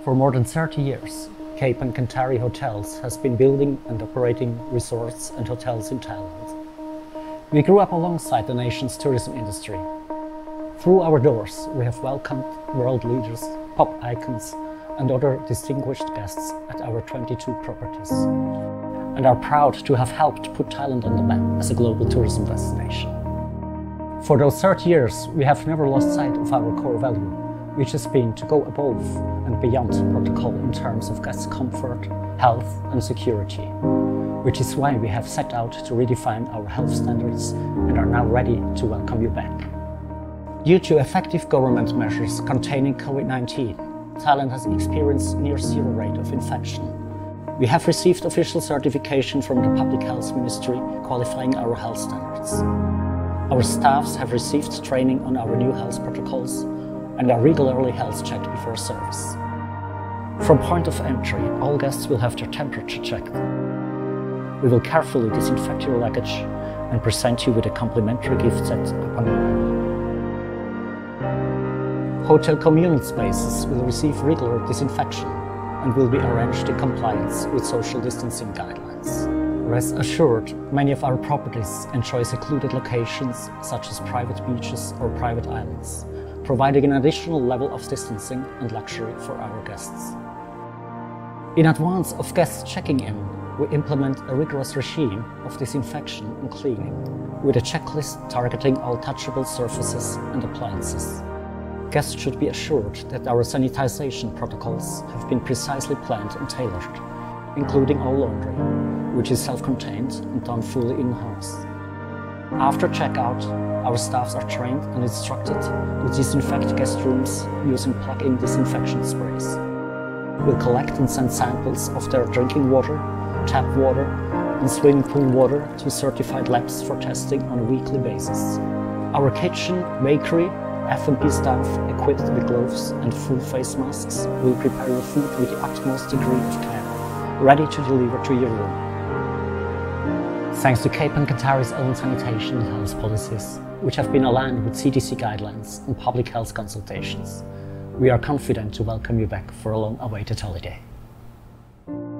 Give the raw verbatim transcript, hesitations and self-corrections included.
For more than thirty years, Cape and Kantary Hotels has been building and operating resorts and hotels in Thailand. We grew up alongside the nation's tourism industry. Through our doors, we have welcomed world leaders, pop icons, and other distinguished guests at our twenty-two properties, and are proud to have helped put Thailand on the map as a global tourism destination. For those thirty years, we have never lost sight of our core value, which has been to go above and beyond protocol in terms of guest comfort, health and security, which is why we have set out to redefine our health standards and are now ready to welcome you back. Due to effective government measures containing COVID nineteen, Thailand has experienced near zero rate of infection. We have received official certification from the Public Health Ministry qualifying our health standards. Our staffs have received training on our new health protocols and are regularly health checked before service. From point of entry, all guests will have their temperature checked. We will carefully disinfect your luggage and present you with a complimentary gift set upon arrival. Hotel communal spaces will receive regular disinfection and will be arranged in compliance with social distancing guidelines. Rest assured, many of our properties enjoy secluded locations such as private beaches or private islands, providing an additional level of distancing and luxury for our guests. In advance of guests checking in, we implement a rigorous regime of disinfection and cleaning, with a checklist targeting all touchable surfaces and appliances. Guests should be assured that our sanitization protocols have been precisely planned and tailored, including all laundry, which is self-contained and done fully in-house. After checkout, our staffs are trained and instructed to disinfect guest rooms using plug-in disinfection sprays. We'll collect and send samples of their drinking water, tap water, and swimming pool water to certified labs for testing on a weekly basis. Our kitchen, bakery, F and B staff, equipped with gloves and full face masks, will prepare your food with the utmost degree of care, ready to deliver to your room. Thanks to Cape and Kantary's own sanitation and health policies, which have been aligned with C D C guidelines and public health consultations, we are confident to welcome you back for a long-awaited holiday.